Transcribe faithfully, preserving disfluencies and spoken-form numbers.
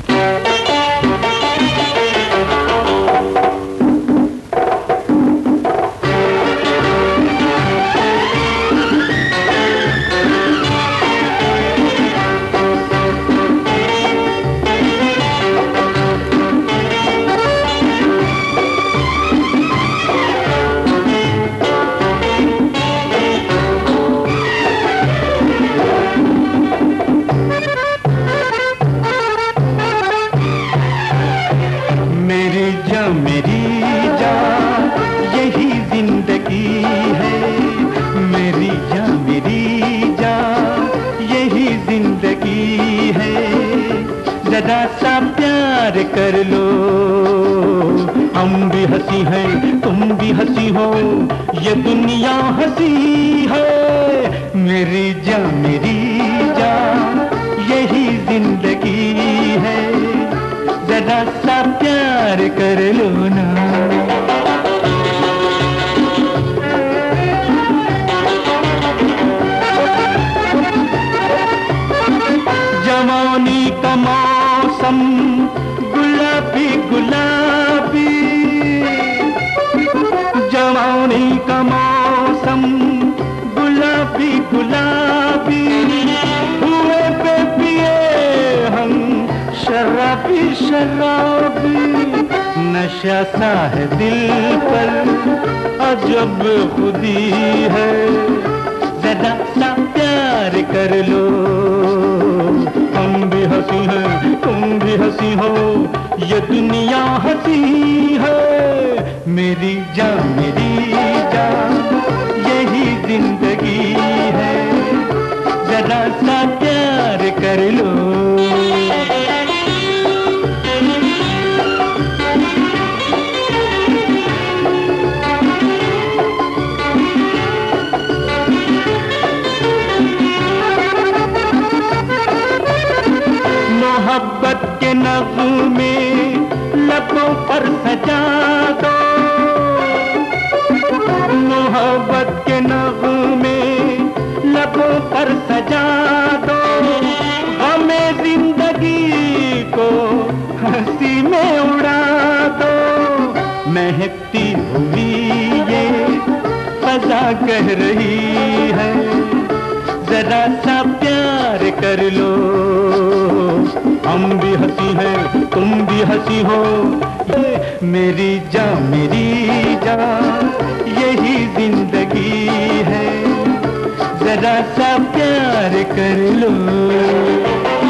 मेरी जान यही जिंदगी है, मेरी जान मेरी जान यही जिंदगी है। जरा सा प्यार कर लो, हम भी हंसी हैं तुम भी हंसी हो, ये दुनिया हंसी है। मेरी जान मेरी जान यही जिंदगी है, जरा सा प्यार कर लो ना। जवानी का मौसम गुलाबी गुलाबी, जवानी का मौसम गुलाबी गुलाबी, हुए पे पिए हम शराबी शराबी। नशा सा है दिल पर अजब खुदी है, जरा सा प्यार कर लो, हम भी हंसी हैं तुम भी हंसी हो, ये दुनिया हंसी है। मेरी जान मेरी जान यही जिंदगी है, जरा सा प्यार कर लो। मोहब्बत के नगमे लबों पर सजा दो, मोहब्बत के नगमे लबों पर सजा दो, हमें जिंदगी को हंसी में उड़ा दो। महकती हुई ये फजा कह रही है, जरा सा प्यार कर लो, हम भी हंसी हैं तुम भी हंसी हो, मेरी जान मेरी जान यही जिंदगी है, जरा सा प्यार कर लो।